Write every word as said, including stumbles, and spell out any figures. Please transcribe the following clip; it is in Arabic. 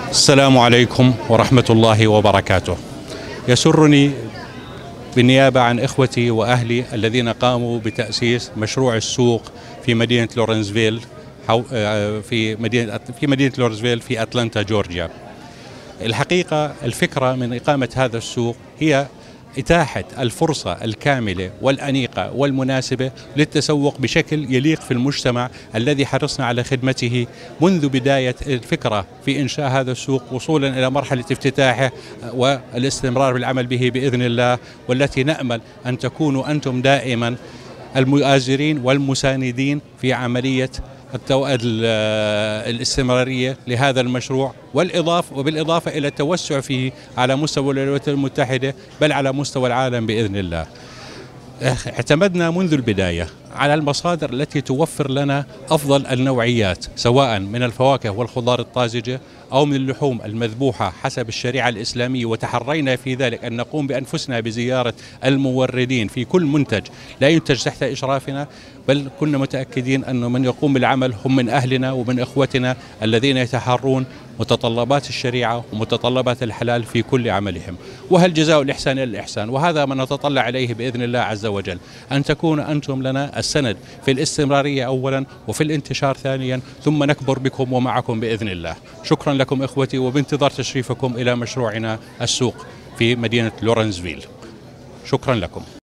السلام عليكم ورحمة الله وبركاته. يسرني بالنيابة عن إخوتي وأهلي الذين قاموا بتأسيس مشروع السوق في مدينة لورنسفيل في مدينة في مدينة لورنسفيل في أتلانتا جورجيا. الحقيقة الفكرة من إقامة هذا السوق هي إتاحة الفرصة الكاملة والأنيقة والمناسبة للتسوق بشكل يليق في المجتمع الذي حرصنا على خدمته منذ بداية الفكرة في إنشاء هذا السوق وصولا إلى مرحلة افتتاحه والاستمرار بالعمل به بإذن الله، والتي نأمل أن تكونوا أنتم دائما المؤازرين والمساندين في عملية الاستمرارية لهذا المشروع، والإضافة وبالإضافة إلى التوسع فيه على مستوى الولايات المتحدة بل على مستوى العالم بإذن الله. اعتمدنا منذ البداية على المصادر التي توفر لنا أفضل النوعيات سواء من الفواكه والخضار الطازجة أو من اللحوم المذبوحة حسب الشريعة الإسلامية، وتحرينا في ذلك أن نقوم بأنفسنا بزيارة الموردين في كل منتج لا ينتج تحت إشرافنا، بل كنا متأكدين أن من يقوم بالعمل هم من أهلنا ومن إخوتنا الذين يتحرون متطلبات الشريعة ومتطلبات الحلال في كل عملهم. وهل جزاء الإحسان إلا الإحسان، وهذا ما نتطلع إليه بإذن الله عز وجل، أن تكونوا أنتم لنا السند في الاستمرارية أولا وفي الانتشار ثانيا، ثم نكبر بكم ومعكم بإذن الله. شكرا لكم إخوتي، وبانتظار تشريفكم إلى مشروعنا السوق في مدينة لورنسفيل. شكرا لكم.